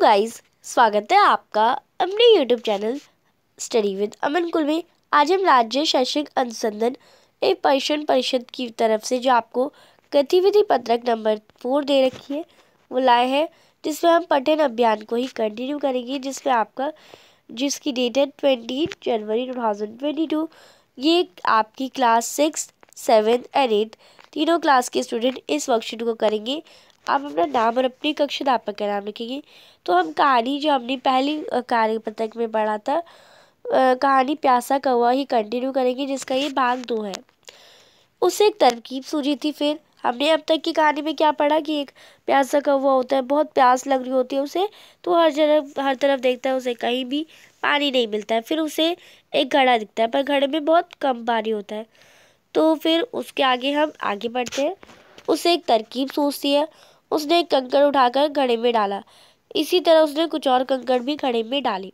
Guys, स्वागत है आपका अपने YouTube channel study with Aman कुल में। आज हम राज्य शैक्षिक अनुसंधान एक परिक्षण परिषद की तरफ से जो आपको गतिविधि पत्रक नंबर 4 दे रखी है वो लाए हैं, जिसमें हम पठन अभियान को ही कंटिन्यू करेंगे, जिसकी डेट है 20 जनवरी 2022। ये आपकी क्लास 6, 7 एंड 8 तीनों क्लास के स्टूडेंट इस वर्कशीट को करेंगे। आप अपना नाम और अपनी कक्षाध्यापक का नाम लिखेंगे। तो हम कहानी जो हमने पहली कार्य पत्रक में पढ़ा था, कहानी प्यासा कौवा ही कंटिन्यू करेंगे, जिसका ये भाग 2 है। उसे एक तरकीब सूझी थी। फिर हमने अब तक की कहानी में क्या पढ़ा कि एक प्यासा कौवा होता है, बहुत प्यास लग रही होती है उसे, तो हर तरफ देखता है, उसे कहीं भी पानी नहीं मिलता है। फिर उसे एक घड़ा दिखता है, पर घड़े में बहुत कम पानी होता है। तो फिर उसके आगे हम आगे बढ़ते हैं। उसे एक तरकीब सूझती है। उसने एक कंकड़ उठाकर घड़े में डाला। इसी तरह उसने कुछ और कंकड़ भी घड़े में डाले।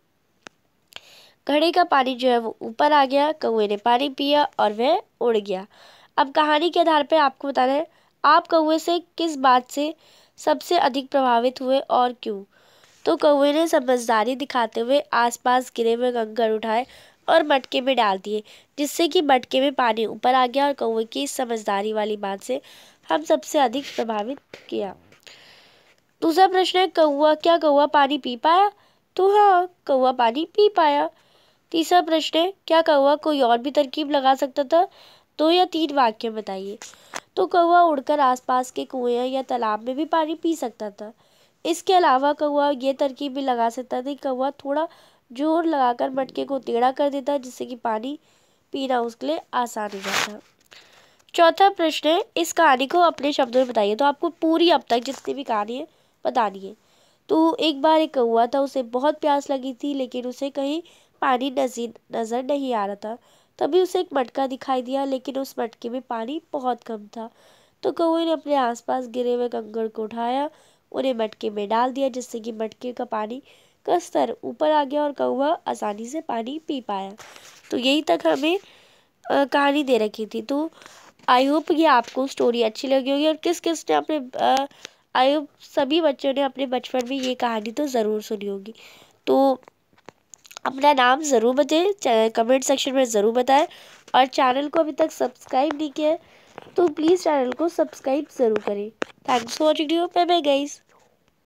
घड़े का पानी जो है वो ऊपर आ गया। कौवे ने पानी पिया और वह उड़ गया। अब कहानी के आधार पर आपको बताना है, आप कौवे से किस बात से सबसे अधिक प्रभावित हुए और क्यों। तो कौवे ने समझदारी दिखाते हुए आसपास गिरे हुए कंकड़ उठाए और मटके में डाल दिए, जिससे कि मटके में पानी ऊपर आ गया। और कौवे की इस समझदारी वाली बात से हम सबसे अधिक प्रभावित किया। दूसरा प्रश्न है, क्या कौवा पानी पी पाया। तो हाँ, कौवा पानी पी पाया। तीसरा प्रश्न है, क्या कौवा कोई और भी तरकीब लगा सकता था। 2 या 3 वाक्य बताइए। तो कौवा उड़कर आसपास के कुएं या तालाब में भी पानी पी सकता था। इसके अलावा कौवा ये तरकीब भी लगा सकता था कि कौवा थोड़ा जोर लगाकर मटके को टेढ़ा कर देता, जिससे कि पानी पीना उसके लिए आसान हो जाता। चौथा प्रश्न है, इस कहानी को अपने शब्दों में बताइए। तो आपको पूरी अब तक जितनी भी कहानी है बतानी है। तो एक बार एक कौवा था, उसे बहुत प्यास लगी थी, लेकिन उसे कहीं पानी नजर नहीं आ रहा था। तभी उसे एक मटका दिखाई दिया, लेकिन उस मटके में पानी बहुत कम था। तो कौवे ने अपने आसपास गिरे हुए कंकड़ को उठाया, उन्हें मटके में डाल दिया, जिससे कि मटके का पानी का स्तर ऊपर आ गया और कौवा आसानी से पानी पी पाया। तो यही तक हमें कहानी दे रखी थी। तो आई होप ये आपको स्टोरी अच्छी लगी होगी। और किस किस ने अपने आई होप सभी बच्चों ने अपने बचपन में ये कहानी तो ज़रूर सुनी होगी। तो अपना नाम ज़रूर बताएं, कमेंट सेक्शन में ज़रूर बताएं। और चैनल को अभी तक सब्सक्राइब नहीं किया है तो प्लीज़ चैनल को सब्सक्राइब ज़रूर करें। Thanks for watching. Bye bye guys.